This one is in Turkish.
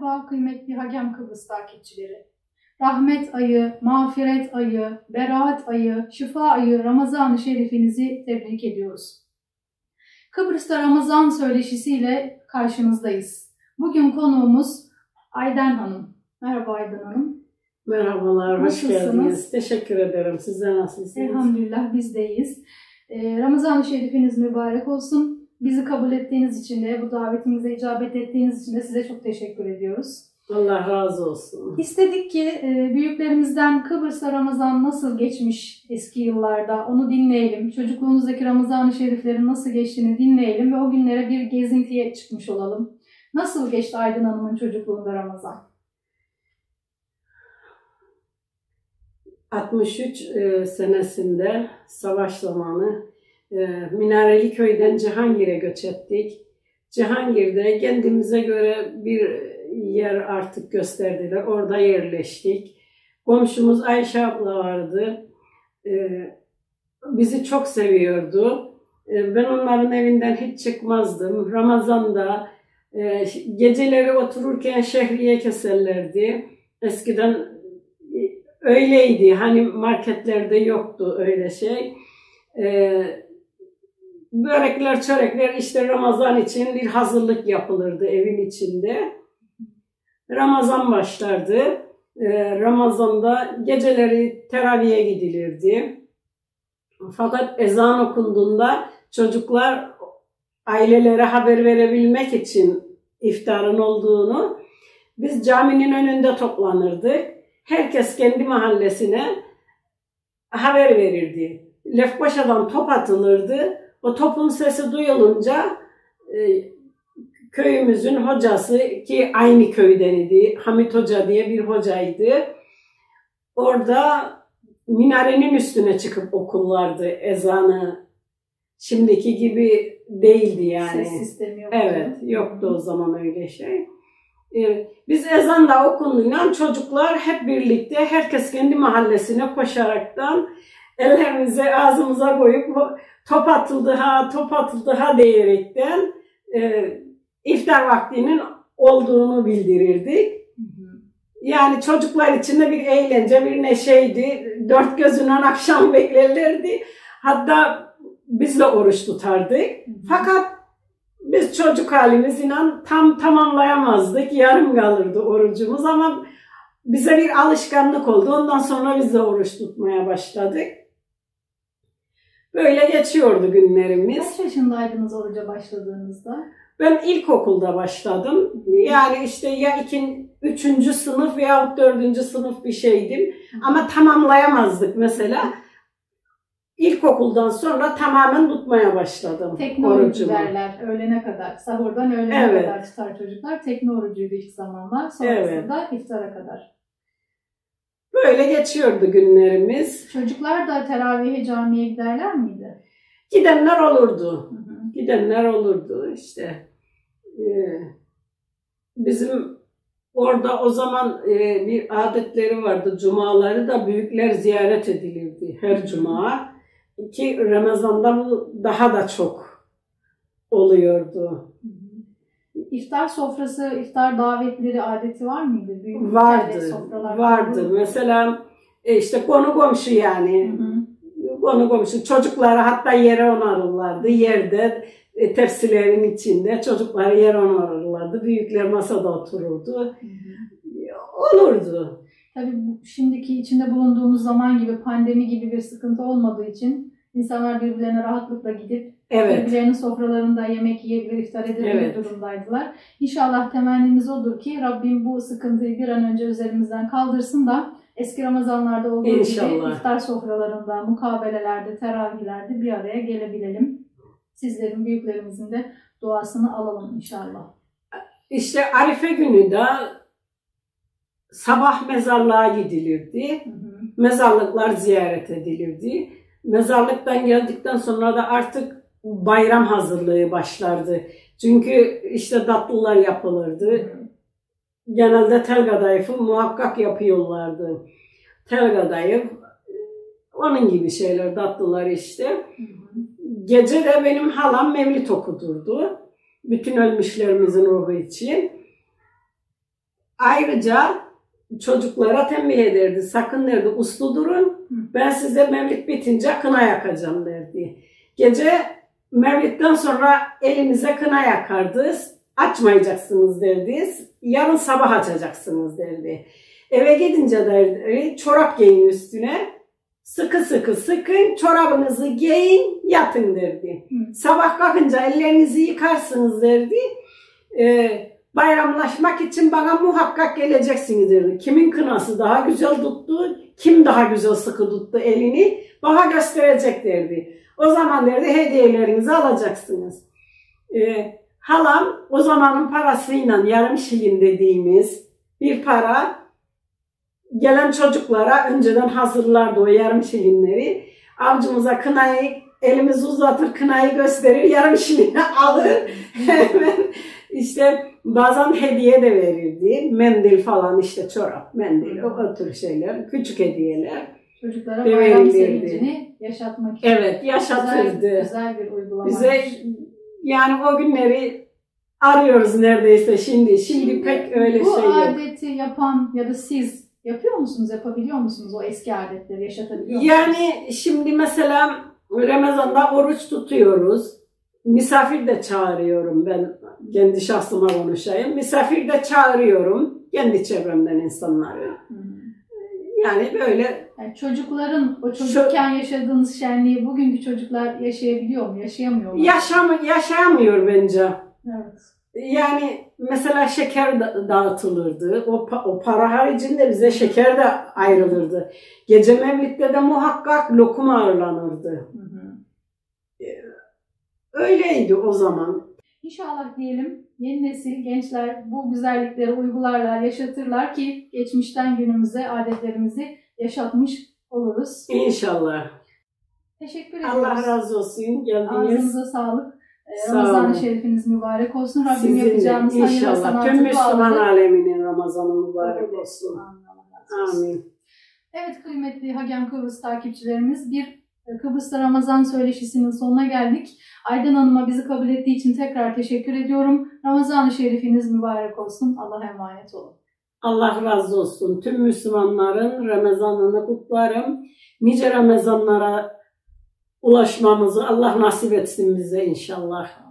Merhaba kıymetli Hakem Kıbrıs takipçileri. Rahmet ayı, mağfiret ayı, beraat ayı, şifa ayı Ramazan-ı Şerifinizi tebrik ediyoruz. Kıbrıs'ta Ramazan söyleşisiyle karşınızdayız. Bugün konuğumuz Ayden Hanım. Merhaba Ayden Hanım. Merhabalar, hoş geldiniz. Teşekkür ederim. Sizler nasılsınız? Elhamdülillah biz de iyiyiz. Ramazan-ı Şerifiniz mübarek olsun. Bizi kabul ettiğiniz için de, bu davetimize icabet ettiğiniz için de size çok teşekkür ediyoruz. Allah razı olsun. İstedik ki büyüklerimizden Kıbrıs'ta Ramazan nasıl geçmiş eski yıllarda onu dinleyelim. Çocukluğumuzdaki Ramazan-ı Şeriflerin nasıl geçtiğini dinleyelim ve o günlere bir gezintiye çıkmış olalım. Nasıl geçti Aydın Hanım'ın çocukluğunda Ramazan? 63 senesinde savaş zamanı Minareli Köy'den Cihangir'e göç ettik. Cihangir'de kendimize göre bir yer artık gösterdiler. Orada yerleştik. Komşumuz Ayşe abla vardı. Bizi çok seviyordu. Ben onların evinden hiç çıkmazdım. Ramazan'da geceleri otururken şehriye keserlerdi. Eskiden öyleydi. Hani marketlerde yoktu öyle şey. Börekler, çörekler işte Ramazan için bir hazırlık yapılırdı evin içinde. Ramazan başlardı. Ramazan'da geceleri teraviye gidilirdi. Fakat ezan okunduğunda çocuklar ailelere haber verebilmek için iftarın olduğunu biz caminin önünde toplanırdık. Herkes kendi mahallesine haber verirdi. Lefkoşa'dan top atılırdı. O topun sesi duyulunca köyümüzün hocası, ki aynı köyden idi, Hamit Hoca diye bir hocaydı. Orada minarenin üstüne çıkıp okullardı ezanı. Şimdiki gibi değildi yani. Ses sistemi yoktu. Evet, yoktu o zaman öyle şey. Biz ezanda okunduğundan çocuklar hep birlikte, herkes kendi mahallesine koşaraktan ellerimizi ağzımıza koyup top atıldı ha diyerekten iftar vaktinin olduğunu bildirirdik. Yani çocuklar için de bir eğlence, bir neşeydi. Dört gözünden akşam beklerlerdi. Hatta biz de oruç tutardık. Fakat biz çocuk halimizle tam tamamlayamazdık. Yarım kalırdı orucumuz ama bize bir alışkanlık oldu. Ondan sonra biz de oruç tutmaya başladık. Böyle geçiyordu günlerimiz. Kaç yaşındaydınız oruca başladığınızda? Ben ilkokulda başladım. Yani işte ya 3. sınıf veya 4. sınıf bir şeydim. Ama tamamlayamazdık mesela. İlkokuldan sonra tamamen tutmaya başladım. Tekne orucu derler öğlene kadar. Sahurdan öğlene kadar tutar çocuklar. Tekne orucuydu ilk zamanlar. Sonrasında iftara kadar. Böyle geçiyordu günlerimiz. Çocuklar da teravihe camiye giderler miydi? Gidenler olurdu. Gidenler olurdu işte. Bizim orada o zaman bir adetleri vardı. Cumaları da büyükler ziyaret edilirdi her cuma. Ki Ramazan'da bu daha da çok oluyordu. İftar sofrası, iftar davetleri adeti var mıydı? Büyük vardı. Mesela işte konu komşu yani. Konu komşu çocukları hatta yere onarırlardı. Yerde tepsilerin içinde çocukları yere onarırlardı. Büyükler masada otururdu. Olurdu. Tabii şimdiki içinde bulunduğumuz zaman gibi pandemi gibi bir sıkıntı olmadığı için insanlar birbirlerine rahatlıkla gidip birbirlerinin sofralarında yemek yiyebilir, iftar edebilir durumdaydılar. İnşallah temennimiz odur ki Rabbim bu sıkıntıyı bir an önce üzerimizden kaldırsın da eski Ramazanlarda olduğu gibi iftar sofralarında, mukabelelerde, teravihlerde bir araya gelebilelim. Sizlerin, büyüklerimizin de duasını alalım inşallah. İşte Arife günü de sabah mezarlığa gidilirdi. Mezarlıklar ziyaret edilirdi. Mezarlıktan geldikten sonra da artık bayram hazırlığı başlardı. Çünkü işte tatlılar yapılırdı. Genelde tel kadayıfı muhakkak yapıyorlardı. Tel kadayıf, onun gibi şeyler, tatlılar işte. Gece de benim halam mevlid okudurdu. Bütün ölmüşlerimizin ruhu için. ayrıca çocuklara tembih ederdi. Sakın derdi uslu durun. Ben size mevlid bitince kına yakacağım derdi. Gece mevlidden sonra elinize kına yakardı. Açmayacaksınız derdi. Yarın sabah açacaksınız derdi. Eve gidince derdi çorap giyin üstüne. Sıkı sıkı sıkın, çorabınızı giyin, yatın derdi. Sabah kalkınca ellerinizi yıkarsınız derdi. Bayramlaşmak için bana muhakkak geleceksiniz derdi. Kimin kınası daha güzel tuttu, kim daha güzel sıkı tuttu elini bana gösterecek derdi. O zaman derdi hediyelerinizi alacaksınız. Halam o zamanın parasıyla yarım şilin dediğimiz bir para gelen çocuklara önceden hazırlardı o yarım şilinleri. Avcumuza kınayı elimizi uzatır, kınayı gösterir, yarım şilini alır. Hemen işte bazen hediye de verirdi. Mendil falan işte çorap, mendil o tür şeyler, küçük hediyeler. Çocuklara bayram sevincini yaşatmak için. Evet, yaşatırdı. Güzel bir uygulama. Bize yani o günleri arıyoruz neredeyse şimdi. Şimdi pek öyle şey yok. Bu adeti yapan ya da siz yapıyor musunuz, yapabiliyor musunuz o eski adetleri yaşatabiliyor musunuz? Yani şimdi mesela Ramazan'da oruç tutuyoruz. Misafir de çağırıyorum ben, kendi şahsıma konuşayım. Misafir de çağırıyorum kendi çevremden insanları. Yani böyle. Yani çocukların o çocukken yaşadığınız şenliği bugünkü çocuklar yaşayabiliyor mu, yaşayamıyor mu? Yaşayamıyor bence. Evet. Yani mesela şeker dağıtılırdı. O para haricinde bize şeker de ayrılırdı. Gece mevlidde de muhakkak lokum ağırlanırdı. Öyleydi o zaman. İnşallah diyelim yeni nesil gençler bu güzellikleri uygularlar, yaşatırlar ki geçmişten günümüze adetlerimizi yaşatmış oluruz. İnşallah. Teşekkür ediyoruz. Allah razı olsun. Geldiniz. Ağzınıza sağlık. Ramazan-ı Şerifiniz mübarek olsun. Rabbim yapacağınız hayır ve sanatı tüm Müslüman aleminin Ramazanı mübarek olsun. Amin. Evet kıymetli Hagem Kıbrıs takipçilerimiz, bir Kıbrıs'ta Ramazan söyleşisinin sonuna geldik. Aydan Hanım'a bizi kabul ettiği için tekrar teşekkür ediyorum. Ramazan-ı Şerifiniz mübarek olsun. Allah'a emanet olun. Allah razı olsun. Tüm Müslümanların Ramazan'ını kutlarım. Nice Ramazanlara ulaşmamızı Allah nasip etsin bize inşallah.